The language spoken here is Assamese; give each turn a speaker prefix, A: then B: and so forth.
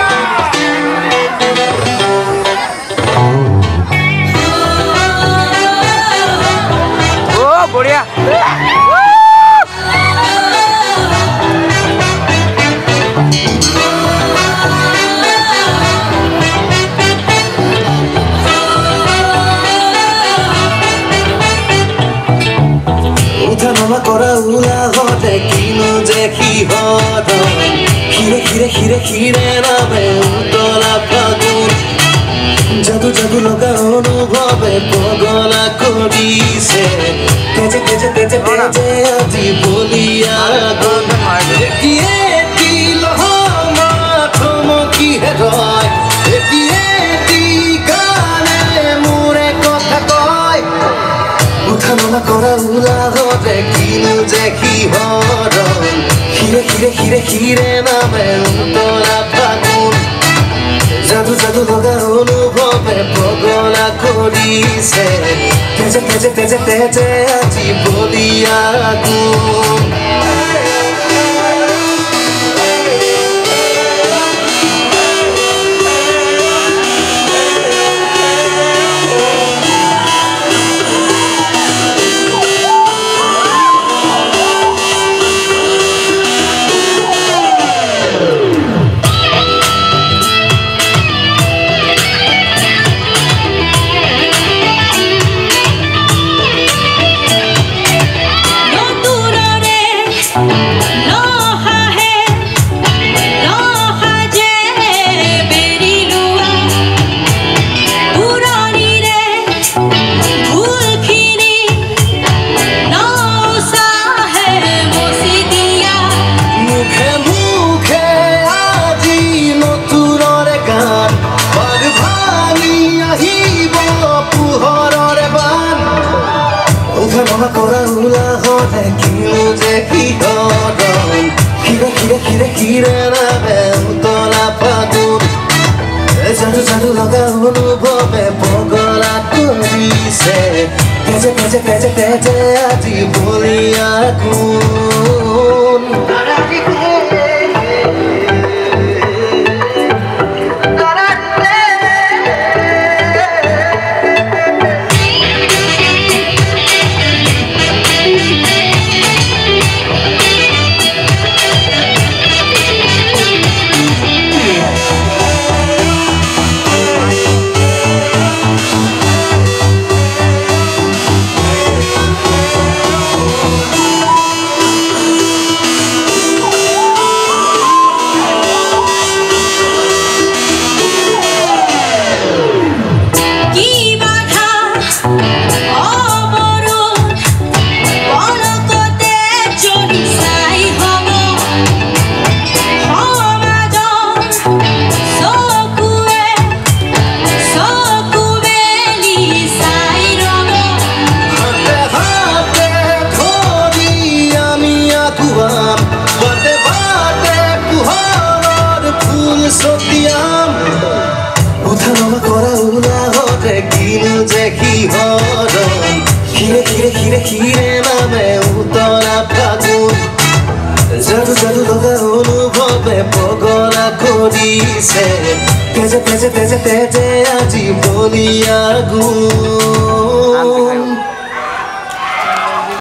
A: बढ़िया
B: উঠানামা কৰা উলাহতে কিনো যে সিহঁত খিৰে খিৰে খিৰে খিৰে নামে উতলা ফাগুন জাদু জাদু লগা অনুভৱে পগলা কৰিছে তেজে তেজে তেজে তেজে আজি বলিয়া এটি লহমা থমকিহে ৰয় এটি গানে মোৰে কথা কয় উঠানামা কৰা উলাহতে কিনো যে সিহঁত খিৰে খিৰে খিৰে খিৰে নামে উতলা ফাগুন জাদু জাদু লগা অনুভৱে পগলা কৰিছে তেজে তেজে তেজে তেজে আজি বলিয়া গুণ উঠানামা কৰা উলাহতে কিনো যে সিহঁত খিৰে খিৰে খিৰে খিৰে নামে উতলা ফাগুন জাদু জাদু লগা অনুভৱে পগলা কৰিছে তেজে তেজে তেজে তেজে আজি বলিয়া গুণ উঠানামা কৰা উলাহতে কিনো যে সিহঁত খিৰে খিৰে খিৰে খিৰে নামে উতলা ফাগুন জাদু জাদু লগা অনুভৱে পগলা কৰিছে তেজে তেজে তেজে তেজে আজি বলিয়া গুণ